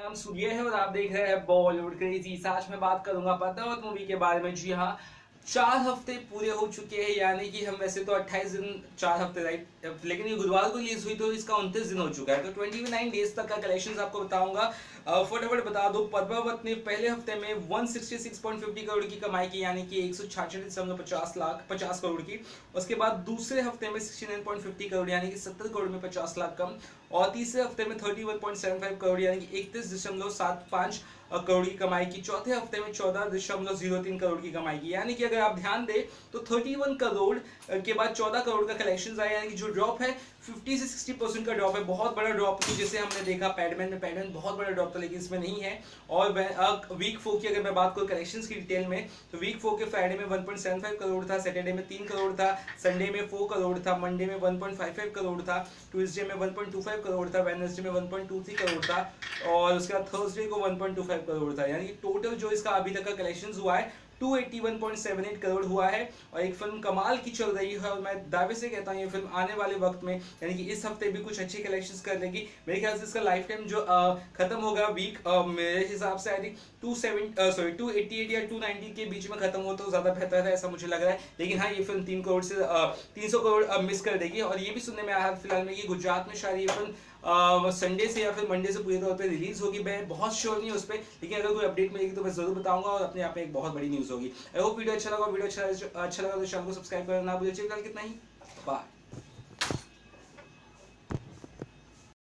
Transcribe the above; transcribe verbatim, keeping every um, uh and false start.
नाम सूर्य है और आप देख रहे हैं बॉलीवुड क्रेजी। आज मैं बात करूंगा पद्मावत मूवी के बारे में। जी हाँ, चार हफ्ते पूरे हो चुके हैं, यानी कि हम वैसे तो अट्ठाईस दिन चार हफ्ते राइट, लेकिन ये गुरुवार को रिलीज हुई तो इसका उनतीस दिन हो चुका है। तो उनतीस डेज तक का कलेक्शंस आपको बताऊंगा। फटाफट बता दो, पद्मावत ने पहले हफ्ते में एक सौ छियासठ पॉइंट पचास करोड़ की कमाई की, यानी कि एक सौ छियासठ दशमलव पचास लाख पचास करोड़ की। उसके बाद दूसरे हफ्ते में उनहत्तर पॉइंट पचास करोड़ यानी कि सत्तर करोड़ में पचास लाख कम, और तीसरे हफ्ते में इकतीस पॉइंट सात पाँच करोड़ यानी कि इकतीस दशमलव सात पाँच करोड़ की कमाई की। चौथे हफ्ते में चौदह दशमलव शून्य तीन करोड़ की कमाई की, यानी कि अगर आप ध्यान दें तो इकतीस करोड़ के बाद चौदह करोड़ का कलेक्शन आया, यानी कि जो ड्रॉप है पचास से साठ परसेंट का ड्रॉप है। बहुत बड़ा ड्रॉप है, जैसे हमने देखा पैडमैन में पैडमैन बहुत बड़ा ड्रॉप था, लेकिन इसमें नहीं है। और वीक फोर की अगर मैं बात करूं कलेक्शंस की डिटेल में, तो वीक फोर के फ्राइडे में एक पॉइंट सात पाँच करोड़ था, सैटरडे में तीन करोड़ था, संडे में चार करोड़ था, मंडे में एक पॉइंट पाँच पाँच करोड़ था, ट्यूसडे में एक पॉइंट दो पाँच करोड़ था, वेडनेसडे में एक पॉइंट दो तीन करोड़ था, और उसके बाद थर्सडे को एक पॉइंट दो पाँच करोड़ था। यानी कि टोटल जो इसका अभी तक का कलेक्शंस हुआ है दो सौ इक्यासी पॉइंट सात आठ करोड़ हुआ है। और एक फिल्म कमाल की चल रही है, और मैं दावे से कहता हूँ ये फिल्म आने वाले वक्त में यानी कि इस हफ्ते भी कुछ अच्छे कलेक्शंस कर देगी। मेरे ख्याल से इसका लाइफ टाइम जो आ, खत्म होगा वीक, आ, मेरे हिसाब से I think two seven sorry two eighty eight या टू नाइंटी के बीच में खत्म हो तो ज्यादा बेहतर है, ऐसा मुझे लग रहा है। लेकिन हाँ, ये फिल्म तीन करोड़ से तीन सौ करोड़ मिस कर देगी। और ये भी सुनने में आया फिलहाल में कि गुजरात में शायद ये फिल्म संडे से या फिर मंडे से पूरे तौर पे रिलीज होगी। मैं बहुत श्योर नहीं हूँ उस पर, लेकिन अगर कोई अपडेट मिलेगी तो मैं जरूर बताऊंगा, और अपने आप में एक बहुत बड़ी न्यूज होगी। आई होप वीडियो अच्छा लगा वीडियो अच्छा अच्छा लगा तो चैनल को सब्सक्राइब करना ना भूलिए। चलिए कितना ही बाय।